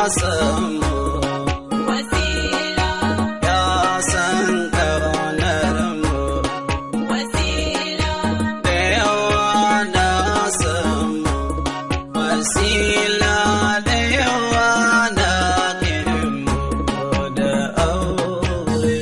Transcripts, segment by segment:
samu wasila, ya san ƙaunar mu wasila, da yawa na samu wasila da yawa na kinmu da aure.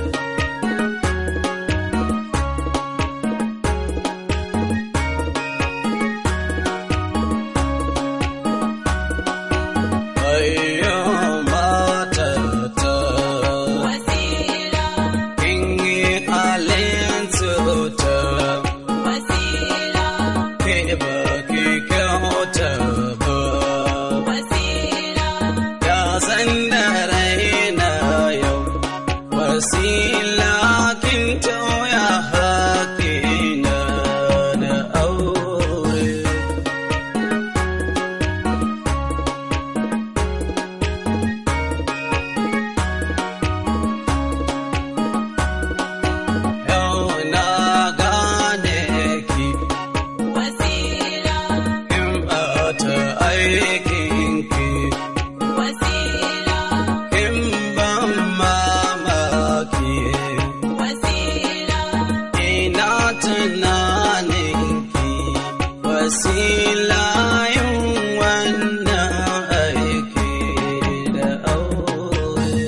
Ayyo matata wasila, kin yi halin cuta wasila, ke baki kyauta ba wasila, ya san da raina yau wasila kin tauya haƙina da aure. Yau na gane ki wasila, in ɓata aikinki wasila, in ban mamaki wasila, ina tunaninki wasila yin wannan aiki da aure.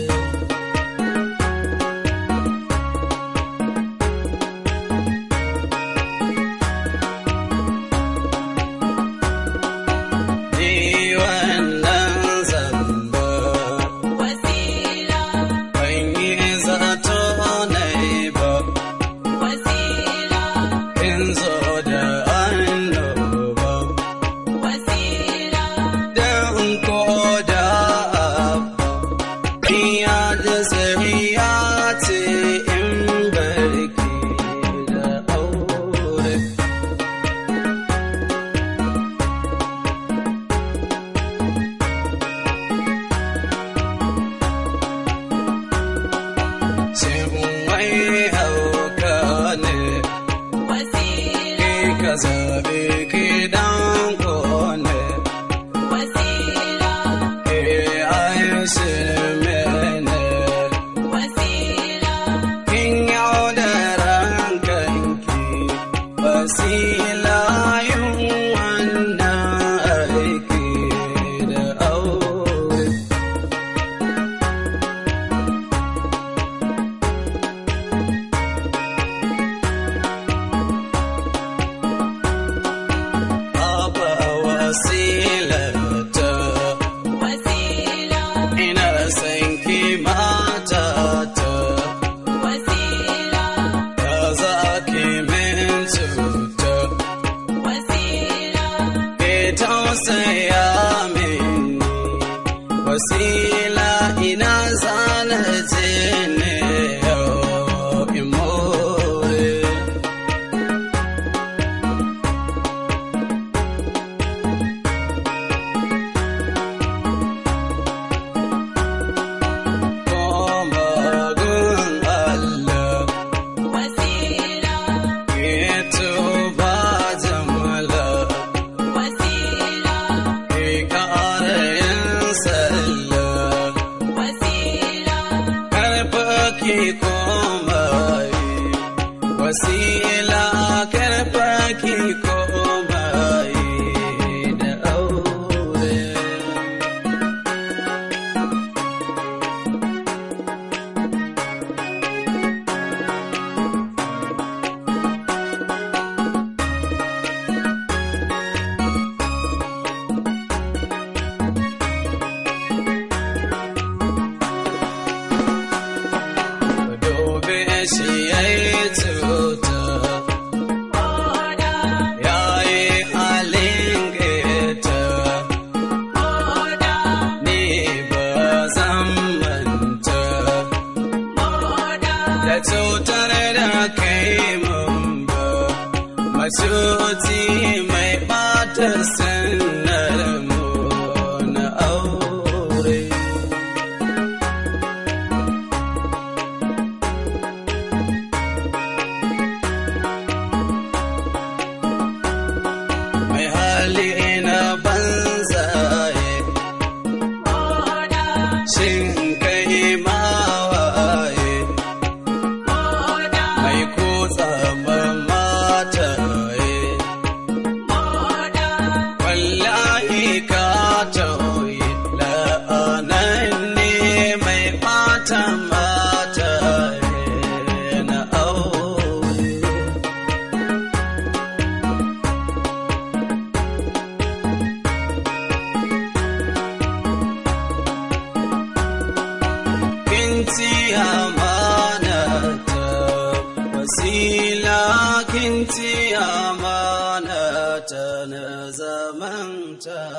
Ni wannan zamba wasila, ban yi zato nai ba wasila, kin zo da annoba wasila, dan ko da abba iya da zariya ce in barki da aure. Shin wai hauka ne wasila, ka zabe ki dan ko ne wasila, ayyushi mene wasila, kin yaudaran kanki wasila yin wannan aiki da aure. Abba wasilata wasila, ina san ki matata wasila, da za ki min cuta wasila, ke tausaya mini wasila ina zana je ne yau in more. Koma gun Allah wasila, ke tuba jamala wasila, ke ƙara yin sallah wasila, karfa ki komai wasila karfa ki komai da aure. Dobe shi ya yi cuta oda, ya yi halin keta oda, ni ba zan manta oda, da cutar da kai mun ba macuci mai ɓata sanar mu na aure. Mai hali na banzaye amanata wasila kinti amanata na zamanta